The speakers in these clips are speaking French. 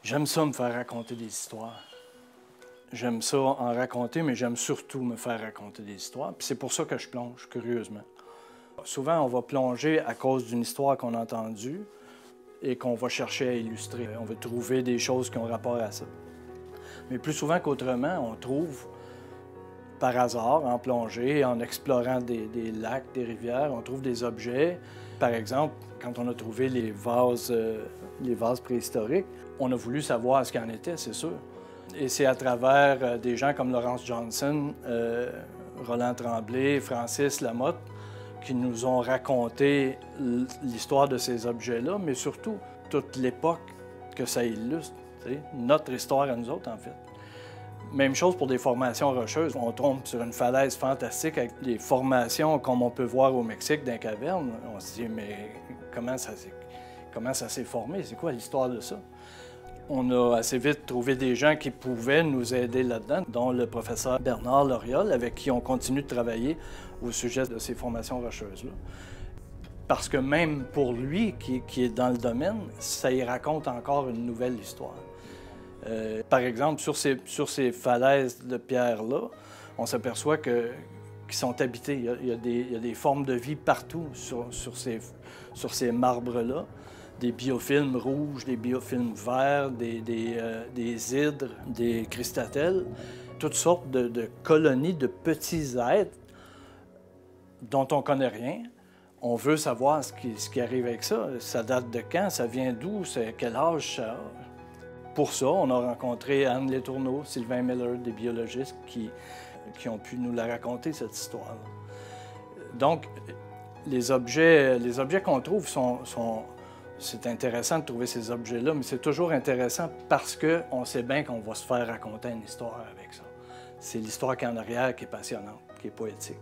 J'aime ça me faire raconter des histoires. J'aime ça en raconter, mais j'aime surtout me faire raconter des histoires. Puis c'est pour ça que je plonge, curieusement. Souvent, on va plonger à cause d'une histoire qu'on a entendue et qu'on va chercher à illustrer. On va trouver des choses qui ont rapport à ça. Mais plus souvent qu'autrement, on trouve, par hasard, en plongée, en explorant des lacs, des rivières, on trouve des objets. Par exemple, quand on a trouvé les vases préhistoriques, on a voulu savoir ce qu'il en était, c'est sûr. Et c'est à travers des gens comme Laurence Johnson, Roland Tremblay, Francis Lamotte, qui nous ont raconté l'histoire de ces objets-là, mais surtout toute l'époque que ça illustre, notre histoire à nous autres, en fait. Même chose pour des formations rocheuses. On tombe sur une falaise fantastique avec des formations comme on peut voir au Mexique dans les cavernes. On se dit, mais comment ça s'est formé? C'est quoi l'histoire de ça? On a assez vite trouvé des gens qui pouvaient nous aider là-dedans, dont le professeur Bernard Loriol, avec qui on continue de travailler au sujet de ces formations rocheuses-là. Parce que même pour lui, qui est dans le domaine, ça y raconte encore une nouvelle histoire. Par exemple, sur ces falaises de pierre-là, on s'aperçoit qu'ils sont habités. Il y a des formes de vie partout sur ces marbres-là. Des biofilms rouges, des biofilms verts, des hydres, des cristatelles, toutes sortes de colonies de petits êtres dont on ne connaît rien. On veut savoir ce qui arrive avec ça. Ça date de quand? Ça vient d'où? Quel âge ça a? Pour ça, on a rencontré Anne Letourneau, Sylvain Miller, des biologistes qui ont pu nous la raconter, cette histoire-là. Donc, les objets qu'on trouve c'est intéressant de trouver ces objets-là, mais c'est toujours intéressant parce qu'on sait bien qu'on va se faire raconter une histoire avec ça. C'est l'histoire qui est en arrière qui est passionnante, qui est poétique.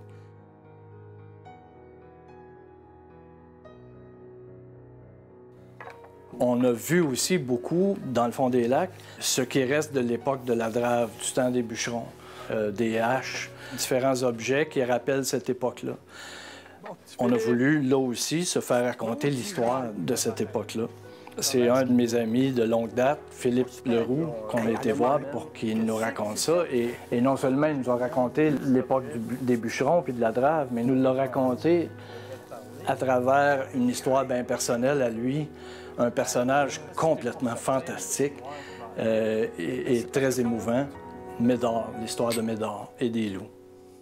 On a vu aussi beaucoup, dans le fond des lacs, ce qui reste de l'époque de la drave, du temps des bûcherons, des haches, différents objets qui rappellent cette époque-là. On a voulu, là aussi, se faire raconter l'histoire de cette époque-là. C'est un de mes amis de longue date, Philippe Leroux, qu'on a été voir pour qu'il nous raconte ça. Et non seulement il nous a raconté l'époque des bûcherons puis de la drave, mais il nous l'a raconté à travers une histoire bien personnelle à lui, un personnage complètement fantastique et très émouvant, Médard, l'histoire de Médard et des loups.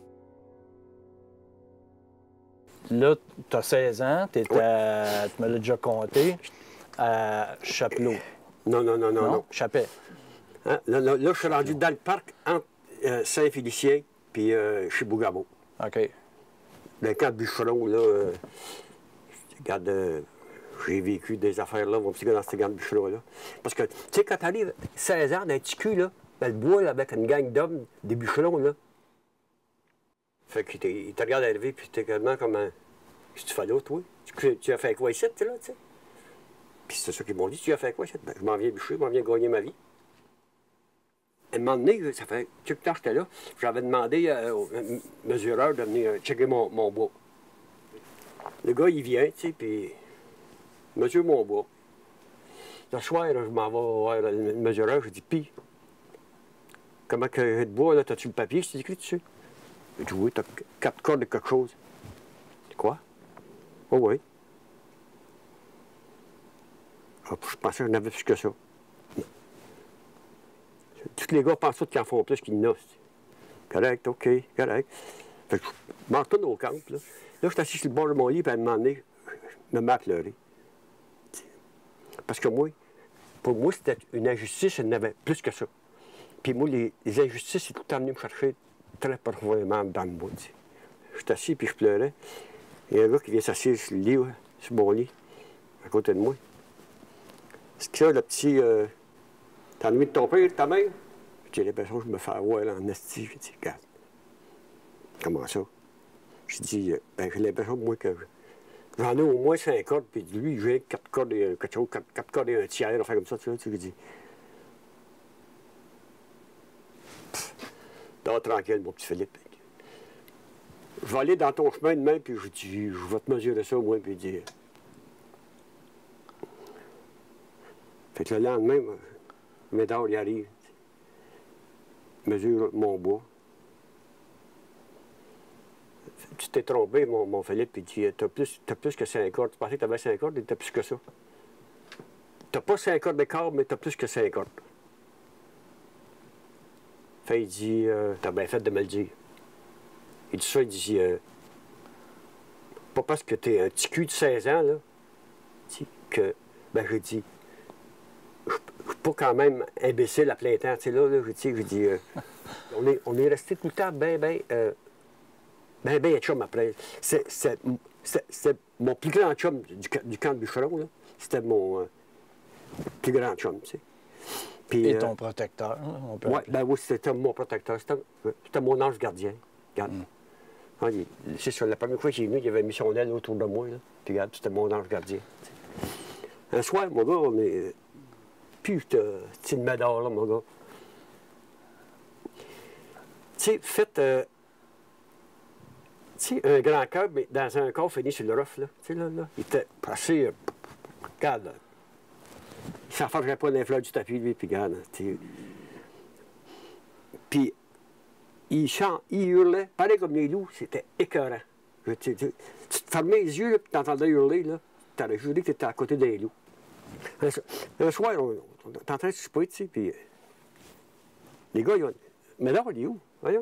Là, tu as 16 ans, tu me l'as déjà compté, à Chapelot. Non. Chapet. Hein? Là, je suis rendu dans le parc entre Saint-Félicien puis chez Bougabo. OK. Le camp de bûcheron, là, regarde, j'ai vécu des affaires là, mon petit gars dans ce camp de bûcheron-là. Parce que, tu sais, quand t'arrives 16 ans, dans un petit cul, là, dans le bois, là, avec une gang d'hommes, des bûcherons, là. Fait qu'il te regarde arriver, puis t'es quasiment comme un... Qu'est-ce que tu fais là, toi? Tu as fait quoi ici, tu là, tu sais? Puis c'est ça qu'ils m'ont dit, tu as fait quoi ici? Ben, je m'en viens bûcher, je m'en viens gagner ma vie. À un moment donné, ça fait quelques temps que j'étais là, j'avais demandé au mesureur de venir checker mon bois. Le gars, il vient, tu sais, puis il mesure mon bois. Le soir, là, je m'en vais voir le mesureur, je dis, pis, comment que de bois, là, t'as-tu le papier, c'est écrit dessus? Il dit, oui, t'as 4 cordes de quelque chose. C'est quoi? Oh oui. Ah, je pensais que j'en avais plus que ça. Tous les gars pensent tous qu'ils en font plus qu'ils n'en ont. Correct, OK, correct. Fait que je m'en retourne au camp, là. Là, je suis assis sur le bord de mon lit, puis à un moment donné, je me mets à pleurer. Parce que moi, pour moi, c'était une injustice, il y en avait plus que ça. Puis moi, les injustices, c'est tout le temps venu me chercher très profondément dans le bout. Je suis assis, puis je pleurais. Il y a un gars qui vient s'asseoir sur le lit, ouais, sur mon lit, à côté de moi. C'est que ça, le petit... T'as envie de ton père, de ta mère? J'ai l'impression que je me fais avoir en esti. J'ai dit, regarde. Comment ça? J'ai dit, ben, j'ai l'impression, moi, que j'en ai au moins 5 cordes, puis lui, j'ai 4 cordes et quelque chose, 4 cordes et un tiers, enfin comme ça, tu vois, tu lui dis. Dors tranquille, mon petit Philippe. Je vais aller dans ton chemin demain, puis je dis, je vais te mesurer ça, moi, puis dire. Fait que le lendemain, Médard, il arrive. Mesure mon bois. Tu t'es trompé, mon Philippe, puis t'as plus que 5 cordes. Tu pensais que t'avais 5 cordes, et t'as plus que ça. T'as pas 5 cordes de cordes, mais t'as plus que 5 cordes. Fait, il dit, t'as bien fait de me le dire. Il dit ça, il dit, pas parce que t'es un petit cul de 16 ans, là, que, ben, j'ai dit, je suis pas quand même imbécile à plein temps, tu sais, là, j'ai dit, on est resté tout le temps ben chum après. C'est mon plus grand chum du camp de bûcheron, là. C'était mon plus grand chum, tu sais. Puis, et ton protecteur, on peut appeler. Ben oui, c'était mon protecteur. C'était mon ange gardien. Regarde. C'est ça, la première fois qu'il est venu, il avait mis son aile autour de moi, là. Puis regarde, c'était mon ange gardien. Un soir, mon gars, on est... Putain, c'est une médaille, là, mon gars. Tu sais, faites... tu sais, un grand cœur, mais dans un corps fini sur le rough, là. Tu sais, là, il était passé... regarde, là. Il s'en fâcherait pas dans les fleurs du tapis, lui, puis regarde. Puis, il hurlait, pareil comme les loups, c'était écœurant. Tu te fermais les yeux, puis t'entendais hurler, là. T'aurais juré que t'étais à côté des loups. Un soir, on est en train de souper, tu sais, puis les gars, ils ont... Médard, il est où? Voyons.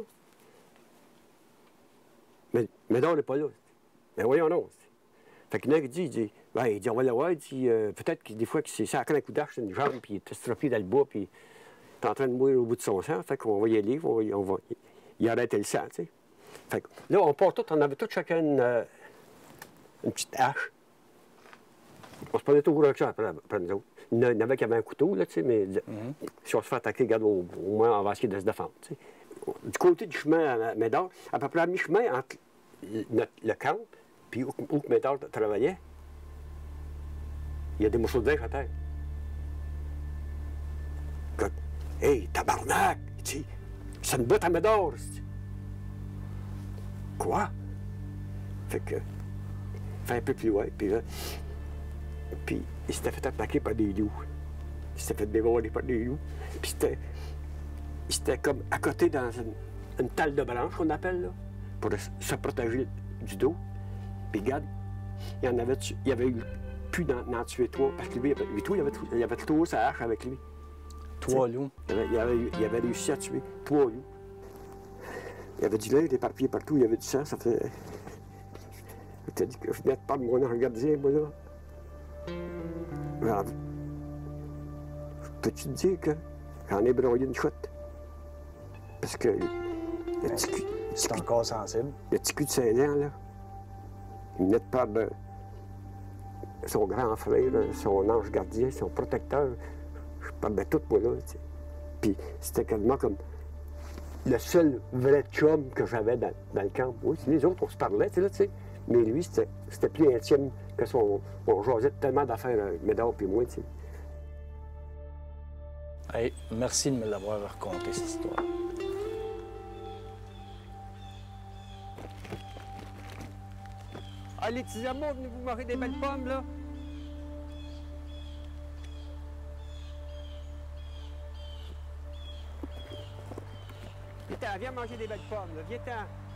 Médard n'est pas là. Mais voyons non. Fait que là, il dit, on va le voir, il dit, peut-être que des fois, qu'il s'est sacré un coup d'arche sur une jambe, puis il est estropié dans le bois, puis il est en train de mourir au bout de son sang. Fait qu'on va y aller, il arrête le sang, tu sais. Fait que là, on avait tous chacun une petite hache. On se prenait tout avec ça après nous autres. Il y en avait qui avaient un couteau, là, tu sais, mais si on se fait attaquer, regarde, au moins, on va essayer de se défendre, tu sais. Du côté du chemin à Médard, à peu près à mi-chemin entre le camp, puis où Médard travaillait, il y a des morceaux de neige à terre. Écoute, hey, tabarnak! Il dit, c'est une botte à Médard! Quoi? Fait que, fait un peu plus loin, puis là, puis il s'était fait attaquer par des loups. Il s'était fait dévorer par des loups. Puis c'était comme à côté dans une talle de branche qu'on appelle, là, pour se protéger du dos. Puis regarde, il y avait eu plus d'en tuer 3, parce que lui, il avait toujours sa hache avec lui. 3 loups. Il avait réussi à tuer 3 loups. Il y avait du lait éparpillé partout, il y avait du sang, ça fait... Je t'ai dit que je venais de parler de mon ange gardien, moi, là. Alors, peux-tu te dire que j'en ai broyé une chouette? Parce que le petit cul... C'est encore sensible. Le petit cul de 16 ans, là, il venait de perdre son grand frère, là, son ange gardien, son protecteur. Je perdais tout, moi, là, tu sais. Puis c'était quasiment comme le seul vrai chum que j'avais dans le camp. Oui, les autres, on se parlait, tu sais. Mais lui, c'était plus intime que son... On jasait tellement d'affaires, Médard puis moi, tu sais. Hey, merci de me l'avoir raconté, cette histoire. Ah, les petits amours, venez vous manger des belles pommes, là? Viens-t'en, viens manger des belles pommes, là. Viens-t'en.